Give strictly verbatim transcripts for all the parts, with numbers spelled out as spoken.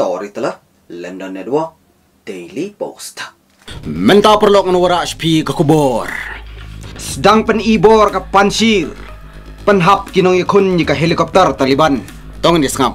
Story telah London Network Daily Post. Menta perlu ngenwara H P ke kubur. Sedang penibor ke Pansir. Penhap kinong ikun jika helikopter Taliban. Tong ni sengap.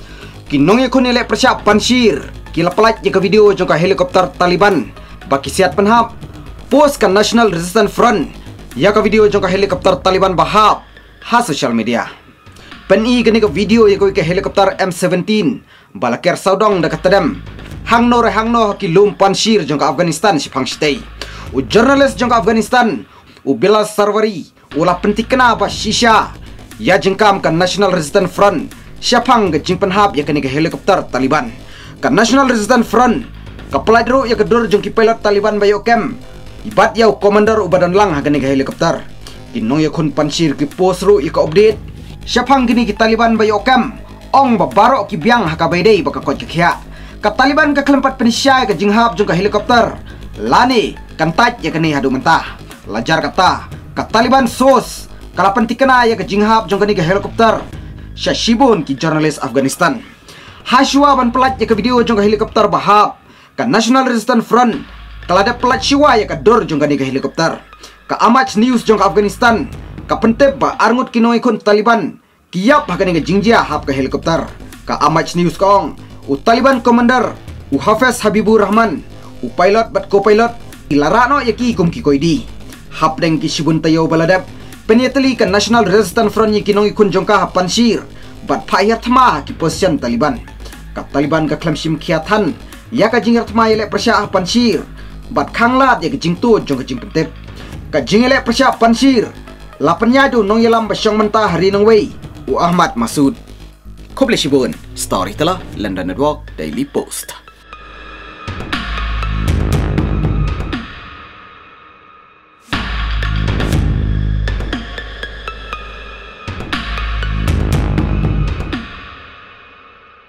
Kinong ikun elek persiap Pansir. Kila pelat jika video jangka helikopter Taliban. Baki siat penhap. Post ke National Resistance Front. Ya ke video jangka helikopter Taliban bahap. Ha social media. Peni gani ke video ya ke helikopter M seventeen. Balakir saudong dekat tedem. Hangno re hangno ki lum Pansir jangka Afghanistan si pangstay. U jurnalis jangka Afghanistan. U Bilal Sarwari. Ulah penting kena apa shisha. Ya jengkam ke National Resistance Front. Siapang ke jing penhap ya kini ke helikopter Taliban. Ke National Resistance Front. Ke peladru ya ke dur jengki pilot Taliban bayo kem. Ibat yau komander u badan lang kini ke helikopter. Kinong ya kun Pansir ki posru ya ke update. Siapang kini ki Taliban bayo kem. Ong babarok ki biang hakabaydey baka kot kya. Ka Taliban ka kelempat penisya ka jinghap jung ka helikopter. Lani kantat ya kini hadu mentah. Lajar kata ka Taliban sos kala pentikena ya ka jinghap jung kani ka helikopter. Syashibun ki jurnalis Afghanistan. Hashwa ban pelat ya ka video jung ka helikopter bahap. Ka National Resistance Front kala ada pelat shiwa ya ka dor jung kani ka helikopter. Ka Amach News jung ka Afghanistan. Ka pentep ba arngut kinoi kun Taliban. Kiap hakani ke jingjia hap ke helikopter. Ka Amach News kong. U Taliban Commander. U Hafiz Habibur Rahman. U pilot bat co-pilot. Ilarano yaki kum ki koidi. Hap deng ki shibun tayo baladap. Penyeteli ke National Resistance Front yaki nong ikun jongka hap Pansir. Bat payat thama ki position Taliban. Ka Taliban ka klam shim kiatan. Ya ka jingir thama yelek persyah Pansir. Bat khanglat yaki jingtu jongka jing pentep. Ka jingilek persyah Pansir. Lapanya du nong yelam basyong mentah hari nong wei. U Ahmad Masud. Koble shibun. Story telah London Network Daily Post.